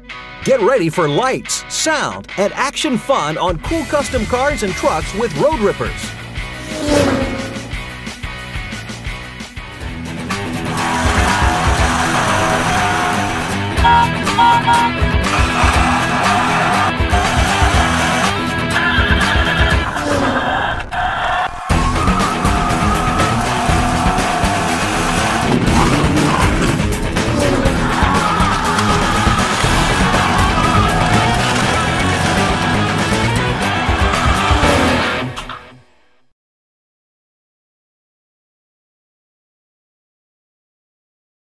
Get ready for lights, sound, and action fun on cool custom cars and trucks with Road Rippers.